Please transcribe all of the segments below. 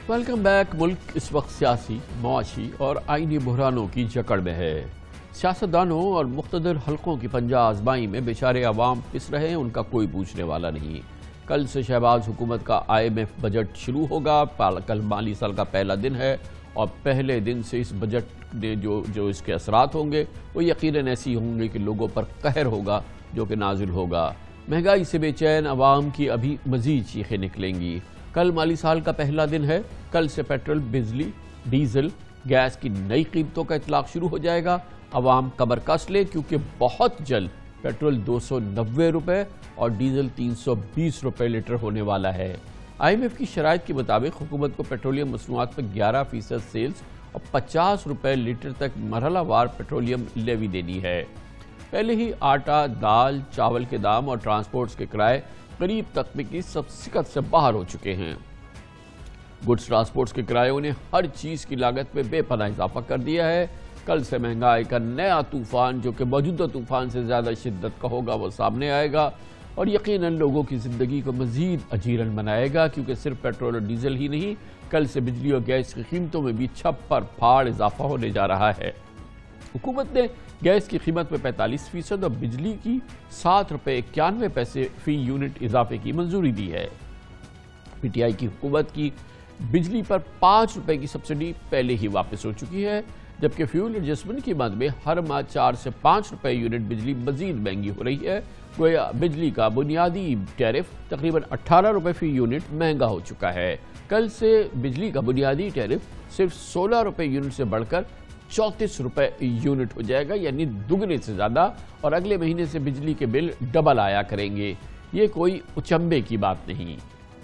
Welcome back. ملک اس وقت سیاسی، معاشی اور آئینی بحرانوں کی جکڑ میں ہے۔ سیاستدانوں اور مقتدر حلقوں کی پنجہ آزمائی میں بیچارے عوام پس رہے ہیں، ان کا کوئی پوچھنے والا نہیں۔ کل سے شہباز حکومت کا IMF بجٹ شروع ہوگا۔ کل مالی سال کا پہلا دن ہے اور پہلے دن سے اس بجٹ نے جو اس کے اثرات ہوں گے وہ یقیناً ایسی ہوں گے کہ لوگوں پر قہر ہوگا جو کہ نازل ہوگا۔ مہنگائی سے بے چین عوام کی ابھی مزید چیخیں نکلیں گی۔ کل مالی سال کا پہلا دن ہے۔ کل سے پیٹرول، بجلی، ڈیزل، گیس کی نئی قیمتوں کا اطلاق شروع ہو جائے گا۔ عوام کمر کس لے کیونکہ بہت جلد پیٹرول 290 روپے اور ڈیزل 320 روپے لیٹر ہونے والا ہے۔ IMF کی شرائط کے مطابق حکومت کو پیٹرولیم مصنوعات پر 11% سیلز اور 50 روپے لیٹر تک مرحلہ وار پیٹرولیم لیوی دینی ہے۔ پہلے ہی آٹا، دال، چاول کے دام اور ٹرانسپورٹس کے کرائے قریب تک کی سکت سے باہر ہو چکے ہیں۔ گڈز ٹرانسپورٹس کے کرایوں نے ہر چیز کی لاگت میں بے پناہ اضافہ کر دیا ہے۔ کل سے مہنگائی کا نیا طوفان جو کہ موجودہ طوفان سے زیادہ شدت کا ہوگا وہ سامنے آئے گا اور یقیناً لوگوں کی زندگی کو مزید اجیرن بنائے گا، کیونکہ صرف پیٹرول اور ڈیزل ہی نہیں، کل سے بجلی اور گیس کی قیمتوں میں بھی چھپر پھاڑ اضافہ ہونے جا رہا ہے۔ حکومت نے گیس کی قیمت میں 45% اور بجلی کی 7 روپے 91 پیسے فی یونٹ اضافے کی منظوری دی ہے۔ PTI کی حکومت کی بجلی پر 5 روپے کی سبسڈی پہلے ہی واپس ہو چکی ہے، جبکہ فیول ایڈجسٹمنٹ کی مد میں ہر ماہ 4 سے 5 روپے یونٹ بجلی مزید مہنگی ہو رہی ہے۔ گویا بجلی کا بنیادی ٹیرف تقریباً 18 روپے فی یونٹ مہنگا ہو چکا ہے۔ کل سے بجلی کا بنیادی ٹیرف صرف 16 روپے یونٹ سے بڑھ کر 34 روپے یونٹ ہو جائے گا، یعنی دگنے سے زیادہ، اور اگلے مہینے سے بجلی کے بل ڈبل آیا کریں گے۔ یہ کوئی اچنبے کی بات نہیں۔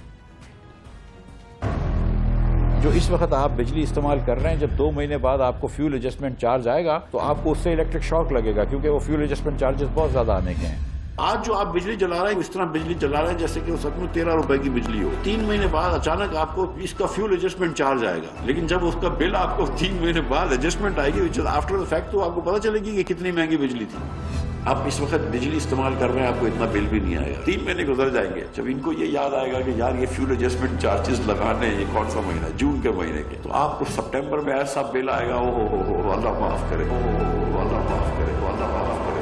جو اس وقت آپ بجلی استعمال کر رہے ہیں، جب 2 مہینے بعد آپ کو فیول ایڈجسٹمنٹ چارج آئے گا تو آپ کو اس سے الیکٹرک شاک لگے گا، کیونکہ وہ فیول ایڈجسٹمنٹ چارجز بہت زیادہ آنے کے ہیں۔ آج جو آپ بجلی جلا رہے ہیں اس طرح بجلی جلا رہے ہیں جیسے کہ سب میں 13 روپے کی بجلی ہو۔ 3 مہینے بعد اچانک آپ کو اس کا فیول ایڈجسٹمنٹ چارج آئے گا، لیکن جب اس کا بل آپ کو 3 مہینے بعد ایڈجسٹمنٹ آئے گی آفٹر دا فیکٹ، تو آپ کو پتہ چلے گی کہ کتنی مہنگی بجلی تھی۔ آپ اس وقت بجلی استعمال کر رہے ہیں، آپ کو اتنا بل بھی نہیں آئے گا۔ 3 مہینے گزر جائیں گے، جب ان کو یہ یاد آئے گا کہ یار یہ فیول ایڈجسٹمنٹ چارجز لگانے ہیں، یہ کون سا مہینہ، جون کے مہینے کے، تو آپ کو سپٹمبر میں ایسا بل آئے گا، اللہ معاف کرے، اللہ معاف کرے، اللہ معاف کرے۔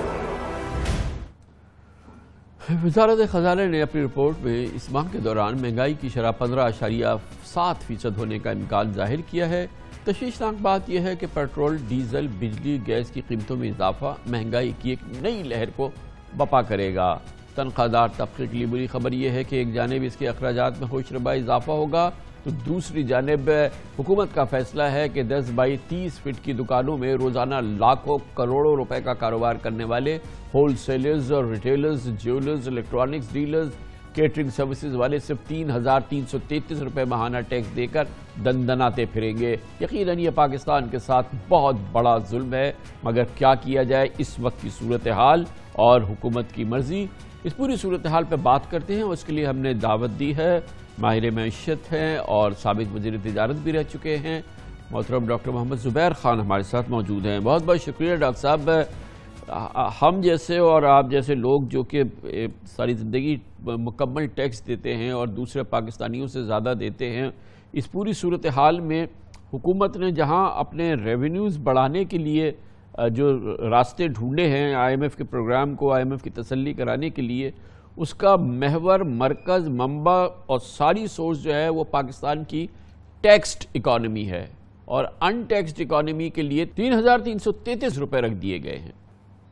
وزارت خزانہ نے اپنی رپورٹ میں اس ماہ کے دوران مہنگائی کی شرح 15.7% ہونے کا امکان ظاہر کیا ہے۔ تشویشناک بات یہ ہے کہ پیٹرول، ڈیزل، بجلی، گیس کی قیمتوں میں اضافہ مہنگائی کی ایک نئی لہر کو بپا کرے گا۔ تنخواہ دار طبقے کے لیے بری خبر یہ ہے کہ ایک جانب اس کے اخراجات میں ہوش ربا اضافہ ہوگا تو دوسری جانب حکومت کا فیصلہ ہے کہ 10 بائی 30 فٹ کی دکانوں میں روزانہ لاکھوں کروڑوں روپے کا کاروبار کرنے والے ہول سیلرز اور retailers, jewellers, electronics dealers, catering services والے صرف 3,333 روپے ماہانہ ٹیکس دے کر دندناتے پھریں گے۔ یقیناً یہ پاکستان کے ساتھ بہت بڑا ظلم ہے، مگر کیا کیا جائے اس وقت کی صورتحال اور حکومت کی مرضی۔ اس پوری صورتحال پہ بات کرتے ہیں اور اس کے لیے ہم نے دعوت دی ہے، ماہر معیشت ہیں اور سابق وزیر تجارت بھی رہ چکے ہیں، محترم ڈاکٹر محمد زبیر خان ہمارے ساتھ موجود ہیں۔ بہت بہت شکریہ ڈاکٹر صاحب۔ ہم جیسے اور آپ جیسے لوگ جو کہ ساری زندگی مکمل ٹیکس دیتے ہیں اور دوسرے پاکستانیوں سے زیادہ دیتے ہیں، اس پوری صورتحال میں حکومت نے جہاں اپنے ریونیوز بڑھانے کے لیے جو راستے ڈھونڈے ہیں IMF کے پروگرام کو IMF کی تسلی کرانے کے لیے، اس کا محور، مرکز، منبع اور ساری سورس جو ہے وہ پاکستان کی ٹیکسڈ اکانومی ہے، اور ان ٹیکسڈ اکانومی کے لیے 3,333 روپے رکھ دیے گئے ہیں۔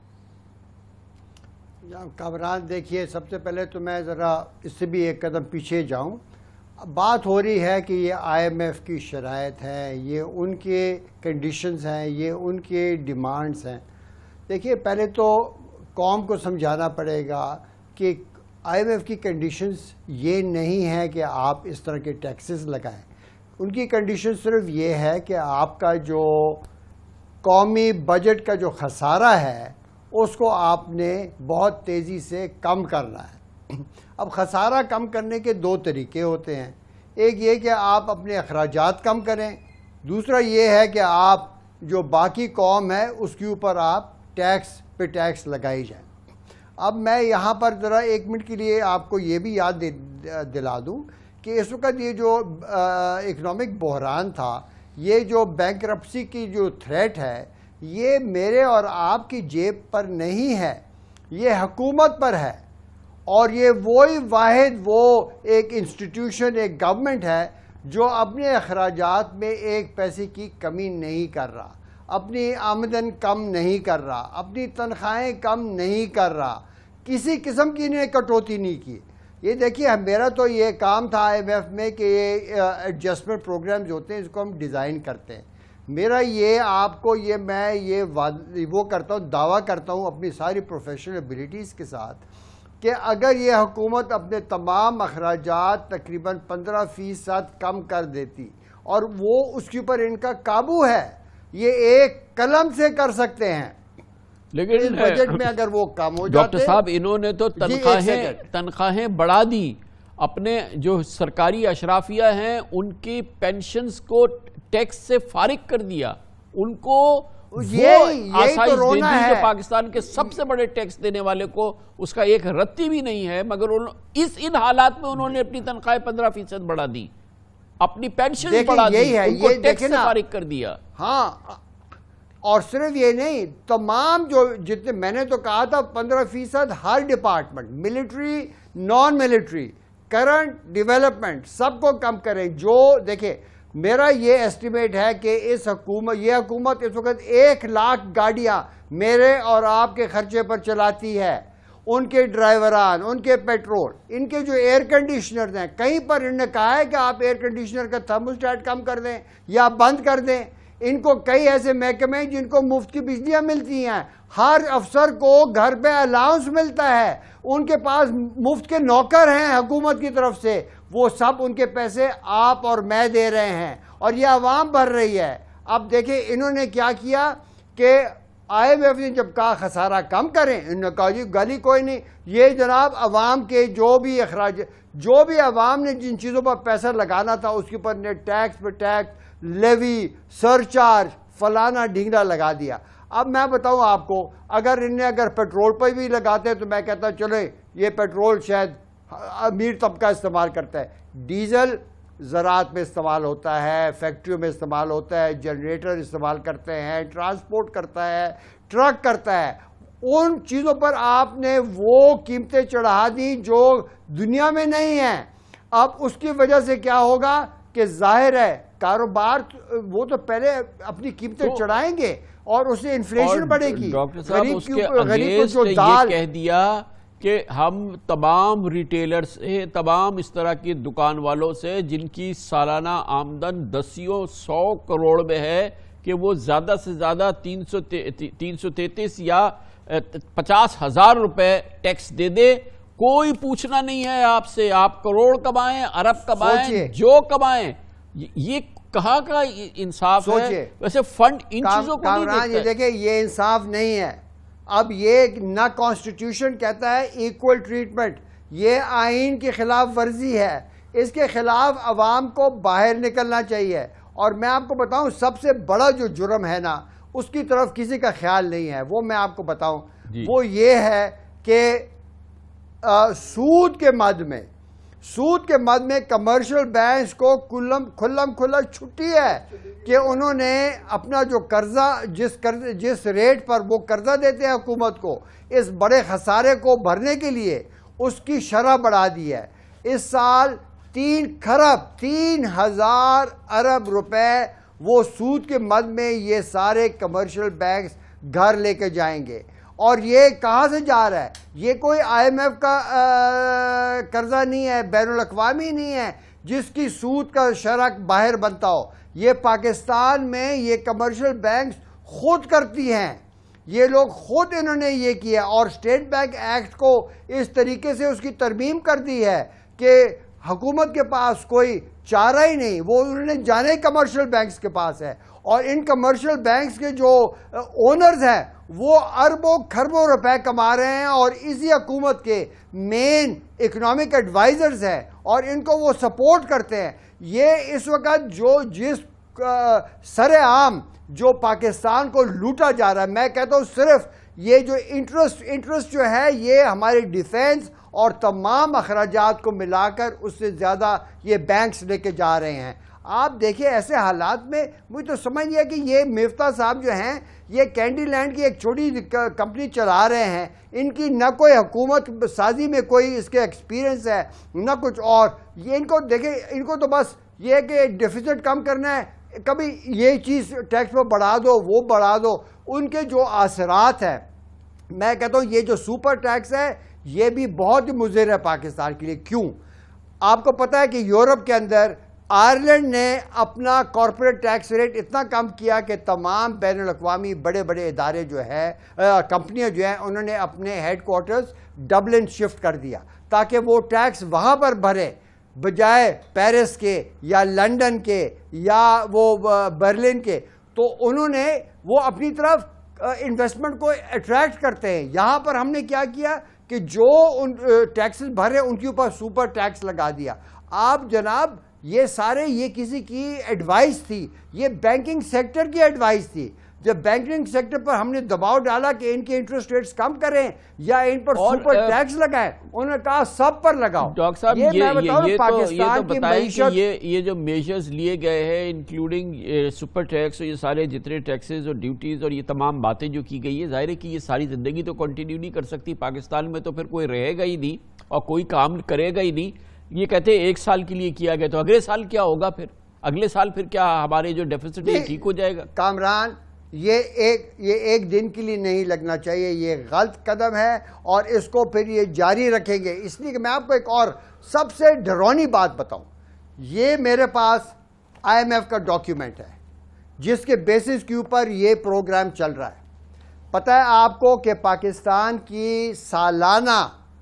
کامران دیکھیے، سب سے پہلے تو میں ذرا اس سے بھی ایک قدم پیچھے جاؤں۔ بات ہو رہی ہے کہ یہ IMF کی شرائط ہے، یہ ان کے کنڈیشنز ہیں، یہ ان کے ڈیمانڈز ہیں۔ دیکھیے، پہلے تو قوم کو سمجھانا پڑے گا کہ IMF کی کنڈیشنز یہ نہیں ہے کہ آپ اس طرح کے ٹیکسز لگائیں۔ ان کی کنڈیشن صرف یہ ہے کہ آپ کا جو قومی بجٹ کا جو خسارہ ہے اس کو آپ نے بہت تیزی سے کم کرنا ہے۔ اب خسارہ کم کرنے کے 2 طریقے ہوتے ہیں، ایک یہ کہ آپ اپنے اخراجات کم کریں، دوسرا یہ ہے کہ آپ جو باقی قوم ہے اس کے اوپر آپ ٹیکس پہ ٹیکس لگائی جائیں۔ اب میں یہاں پر ذرا 1 منٹ کے لیے آپ کو یہ بھی یاد دلا دوں کہ اس وقت یہ جو اکنامک بحران تھا، یہ جو بینکرپسی کی جو تھریٹ ہے، یہ میرے اور آپ کی جیب پر نہیں ہے، یہ حکومت پر ہے. اور یہ وہی واحد ایک انسٹیٹیوشن، ایک گورنمنٹ ہے جو اپنے اخراجات میں ایک پیسے کی کمی نہیں کر رہا، اپنی آمدن کم نہیں کر رہا، اپنی تنخواہیں کم نہیں کر رہا، کسی قسم کی انہیں کٹوتی نہیں کی. یہ دیکھیے میرا تو یہ کام تھا آئی ایم ایف میں کہ یہ ایڈجسٹمنٹ پروگرامز ہوتے ہیں، اس کو ہم ڈیزائن کرتے ہیں. میرا یہ آپ کو میں وہ کرتا ہوں، دعویٰ کرتا ہوں اپنی ساری پروفیشنل ایبیلٹیز کے ساتھ کہ اگر یہ حکومت اپنے تمام اخراجات تقریباً 15% کم کر دیتی، اور وہ اس کے اوپر ان کا قابو ہے، یہ ایک قلم سے کر سکتے ہیں. لیکن بجٹ میں اگر وہ کم ہو جاتے. ڈاکٹر صاحب انہوں نے تو تنخواہیں بڑھا دی، اپنے جو سرکاری اشرافیہ ہیں ان کی پینشنز کو ٹیکس سے فارغ کر دیا، ان کو آسائش دے دی جو پاکستان کے سب سے بڑے ٹیکس دینے والے کو اس کا ایک رتی بھی نہیں ہے، مگر ان حالات میں انہوں نے اپنی تنخواہیں 15% بڑھا دی، اپنی پینشن بڑھا دی، ان کو ٹیکس سے فارغ کر دیا. ہاں، اور صرف یہ نہیں، تمام جتنے میں نے تو کہا تھا 15% ہر department, military, non military, current, development, سب کو کم کریں. جو دیکھیں میرا یہ ایسٹیمیٹ ہے کہ یہ حکومت اس وقت 1 لاکھ گاڑیاں میرے اور آپ کے خرچے پر چلاتی ہے، ان کے ڈرائیوران، ان کے پیٹرول، ان کے جو ایئر کنڈیشنرز ہیں، کہیں پر انہوں نے کہا ہے کہ آپ ایئر کنڈیشنر کا تھرموسٹیٹ کم کر دیں یا بند کر دیں. ان کو کئی ایسے محکمے جن کو مفت کی بجلیاں ملتی ہیں، ہر افسر کو گھر پہ الاؤنس ملتا ہے، ان کے پاس مفت کے نوکر ہیں حکومت کی طرف سے، وہ سب ان کے پیسے آپ اور میں دے رہے ہیں اور یہ عوام بھر رہی ہے. اب دیکھیں انہوں نے کیا کیا کہ آئی ایم ایف نے جب کہا خسارہ کم کریں، انہوں نے کہا جی گالی کوئی نہیں، یہ جناب عوام کے جو بھی اخراج، جو بھی عوام نے جن چیزوں پر پیسہ لگانا تھا اس کے اوپر نے ٹیکس پہ ٹیکس، لیوی، سرچارج، فلانا ڈھینگنا لگا دیا. اب میں بتاؤں آپ کو، اگر پیٹرول پہ بھی لگاتے تو میں کہتا چلے یہ پیٹرول شاید امیر طبقہ استعمال کرتا ہے، ڈیزل زراعت میں استعمال ہوتا ہے، فیکٹریوں میں استعمال ہوتا ہے، جنریٹر استعمال کرتے ہیں، ٹرانسپورٹ کرتا ہے، ٹرک کرتا ہے. ان چیزوں پر آپ نے وہ قیمتیں چڑھا دی جو دنیا میں نہیں ہیں. اب اس کی وجہ سے کیا ہوگا کہ ظاہر ہے کاروبار وہ تو پہلے اپنی قیمتیں چڑھائیں گے اور اس سے انفلیشن بڑھے گی. ڈاکٹر صاحب اس کے اگینسٹ یہ کہہ دیا کہ ہم تمام ریٹیلر سے، تمام اس طرح کی دکان والوں سے جن کی سالانہ آمدن 100 کروڑ میں ہے کہ وہ زیادہ سے زیادہ 333 یا 50,000 روپے ٹیکس دے دے. کوئی پوچھنا نہیں ہے آپ سے، آپ کروڑ کمائیں، ارب کمائیں، جو کمائیں. یہ کہاں کا انصاف ہے؟ ویسے فنڈ ان چیزوں کو نہیں دیکھتا ہے. دیکھیں یہ انصاف نہیں ہے. اب یہ نہ کانسٹیٹیوشن کہتا ہے ایکول ٹریٹمنٹ، یہ آئین کی خلاف ورزی ہے. اس کے خلاف عوام کو باہر نکلنا چاہیے. اور میں آپ کو بتاؤں سب سے بڑا جو جرم ہے نا، اس کی طرف کسی کا خیال نہیں ہے. وہ میں آپ کو بتاؤں وہ یہ ہے کہ سود کے مد میں کمرشل بینکس کو کھلا چھٹی ہے کہ انہوں نے اپنا جو قرضہ جس ریٹ پر وہ قرضہ دیتے ہیں حکومت کو، اس بڑے خسارے کو بھرنے کے لیے اس کی شرح بڑھا دی ہے. اس سال 3,000 ارب روپے وہ سود کے مد میں یہ سارے کمرشل بینکس گھر لے کے جائیں گے. اور یہ کہاں سے جا رہا ہے؟ یہ کوئی آئی ایم ایف کا قرضہ نہیں ہے، بین الاقوامی نہیں ہے جس کی سود کا شرح باہر بنتا ہو. یہ پاکستان میں یہ کمرشل بینکس خود کرتی ہیں، یہ لوگ خود انہوں نے یہ کیا. اور اسٹیٹ بینک ایکٹ کو اس طریقے سے اس کی ترمیم کر دی ہے کہ حکومت کے پاس کوئی چارہ ہی نہیں، وہ انہوں نے جانے کمرشل بینکس کے پاس ہے. اور ان کمرشل بینکس کے جو اونرز ہیں وہ اربوں کھربوں روپے کما رہے ہیں اور اسی حکومت کے مین اکنامک ایڈوائزرز ہیں اور ان کو وہ سپورٹ کرتے ہیں. یہ اس وقت جس سر عام جو پاکستان کو لوٹا جا رہا ہے، میں کہتا ہوں صرف یہ جو انٹرسٹ جو ہے یہ ہماری ڈیفینس اور تمام اخراجات کو ملا کر اس سے زیادہ یہ بینکس لے کے جا رہے ہیں. آپ دیکھیں ایسے حالات میں مجھے تو سمجھ نہیں ہے کہ یہ مفتاح صاحب جو ہیں یہ کینڈی لینڈ کی ایک چھوٹی کمپنی چلا رہے ہیں, ان کی نہ کوئی حکومت سازی میں کوئی اس کے ایکسپیرینس ہے نہ کچھ اور. یہ ان کو دیکھیں, ان کو تو بس یہ ہے کہ ڈیفیسٹ کم کرنا ہے, کبھی یہ چیز ٹیکس پہ بڑھا دو وہ بڑھا دو. ان کے جو اثرات ہیں, میں کہتا ہوں یہ جو سپر ٹیکس ہے یہ بھی بہت ہی مضر ہے پاکستان کے لیے. کیوں؟ آپ کو پتہ ہے کہ یورپ کے اندر آئرلینڈ نے اپنا کارپوریٹ ٹیکس ریٹ اتنا کم کیا کہ تمام بین الاقوامی بڑے بڑے ادارے جو ہے کمپنیاں جو ہیں انہوں نے اپنے ہیڈ کوارٹرز ڈبلن شفٹ کر دیا تاکہ وہ ٹیکس وہاں پر بھرے بجائے پیرس کے یا لنڈن کے یا وہ برلن کے. تو انہوں نے وہ اپنی طرف انویسٹمنٹ کو اٹریکٹ کرتے ہیں. یہاں پر ہم نے کیا کیا کہ جو ان ٹیکسز بھرے ان کے اوپر سپر ٹیکس لگا دیا. آپ جناب یہ سارے یہ کسی کی ایڈوائس تھی, یہ بینکنگ سیکٹر کی ایڈوائس تھی. جب بینکنگ سیکٹر پر ہم نے دباؤ ڈالا کہ ان کے انٹرسٹ ریٹس کم کریں یا ان پر سپر ٹیکس لگائیں, انہوں نے کہا سب پر لگاؤ. ڈاکٹر صاحب یہ تو بتائیں کہ یہ جو میجرز لیے گئے ہیں انکلوڈنگ سپر ٹیکس اور یہ سارے جتنے ٹیکسز اور ڈیوٹیز اور یہ تمام باتیں جو کی گئی ہے, ظاہر ہے کہ یہ ساری زندگی تو کنٹینیو نہیں کر سکتی پاکستان میں, تو پھر کوئی رہے گا ہی نہیں اور کوئی کام کرے گا ہی نہیں. یہ کہتے ہیں 1 سال کے لیے کیا گیا, تو اگلے سال کیا ہوگا؟ پھر اگلے سال پھر کیا ہمارے جو ڈیفیسٹ ہے ٹھیک ہو جائے گا؟ کامران یہ ایک دن کے لیے نہیں لگنا چاہیے, یہ غلط قدم ہے اور اس کو پھر یہ جاری رکھیں گے. اس لیے کہ میں آپ کو ایک اور سب سے ڈرونی بات بتاؤں, یہ میرے پاس IMF کا ڈاکیومنٹ ہے جس کے بیسس کے اوپر یہ پروگرام چل رہا ہے. پتہ ہے آپ کو کہ پاکستان کی سالانہ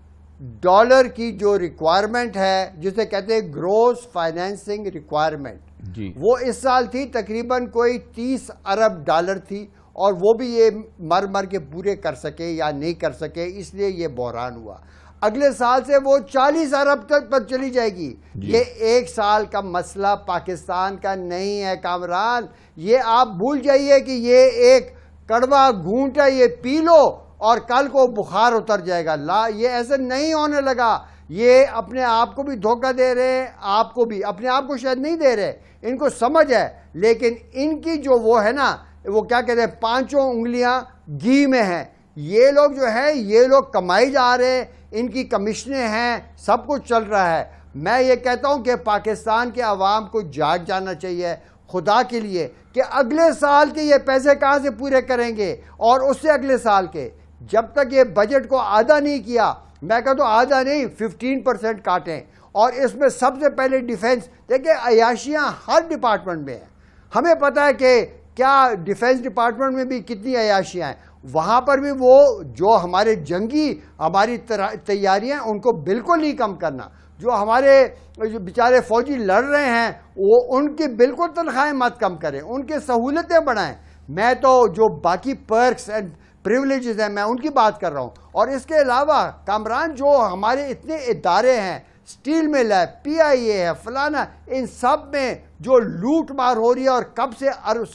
ڈالر کی جو ریکوائرمنٹ ہے جسے کہتے ہیں گروس فائنینسنگ ریکوائرمنٹ, وہ اس سال تھی تقریباً کوئی 30 ارب ڈالر تھی, اور وہ بھی یہ مر کے پورے کر سکے یا نہیں کر سکے, اس لیے یہ بحران ہوا. اگلے سال سے وہ 40 ارب تک پر چلی جائے گی. یہ 1 سال کا مسئلہ پاکستان کا نہیں ہے کامران, یہ آپ بھول جائیے کہ یہ ایک کڑوا گھونٹ ہے, یہ پی لو اور کل کو بخار اتر جائے گا. یہ ایسے نہیں ہونے لگا. یہ اپنے آپ کو بھی دھوکہ دے رہے ہیں, آپ کو بھی, اپنے آپ کو شاید نہیں دے رہے, ان کو سمجھ ہے, لیکن ان کی جو وہ ہے نا, وہ کیا کہتے ہیں 5 انگلیاں گھی میں ہیں. یہ لوگ جو ہے یہ لوگ کمائی جا رہے ہیں, ان کی کمیشنیں ہیں, سب کچھ چل رہا ہے. میں یہ کہتا ہوں کہ پاکستان کے عوام کو جاگ جانا چاہیے خدا کے لیے کہ اگلے سال کے یہ پیسے کہاں سے پورے کریں گے, اور اس سے اگلے سال کے. جب تک یہ بجٹ کو آدھا نہیں کیا, میں کہتا ہوں آدھا نہیں 15% کاٹیں, اور اس میں سب سے پہلے ڈیفنس. دیکھیں عیاشیاں ہر ڈپارٹمنٹ میں ہیں, ہمیں پتہ ہے کہ کیا ڈیفنس ڈپارٹمنٹ میں بھی کتنی عیاشیاں ہیں, وہاں پر بھی وہ جو ہمارے جنگی ہماری تیاریاں ان کو بالکل نہیں کم کرنا. جو ہمارے بیچارے فوجی لڑ رہے ہیں وہ ان کی بالکل تنخواہیں مت کم کریں, ان کی سہولتیں بڑھائیں. میں تو جو باقی پرکس اینڈ پریولیجز ہیں میں ان کی بات کر رہا ہوں. اور اس کے علاوہ کامران جو ہمارے اتنے ادارے ہیں, سٹیل مل ہے, PIA ہے, فلانا, ان سب میں جو لوٹ مار ہو رہی ہے اور کب سے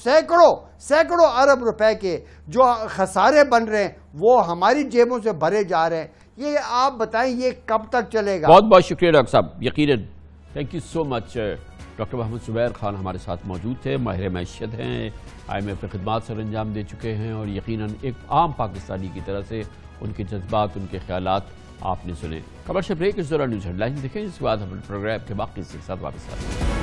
سینکڑوں ارب روپے کے جو خسارے بن رہے ہیں وہ ہماری جیبوں سے بھرے جا رہے ہیں. یہ آپ بتائیں یہ کب تک چلے گا؟ بہت بہت شکریہ ڈاکٹر صاحب, یقیناً thank you so much. Doctor Muhammad Zubair Khan ہمارے ساتھ موجود تھے, ماہر معیشت ہیں, IMF کی خدمات سر انجام دے چکے ہیں, اور یقیناً ایک عام پاکستانی کی طرح سے ان کے جذبات, ان کے خیالات آپ نے سنے. کمرشل بریک, اس دوران نیوز ہیڈ لائن دیکھیں, اس کے بعد ہم پروگرام کے باقی سے ساتھ واپس آتے ہیں.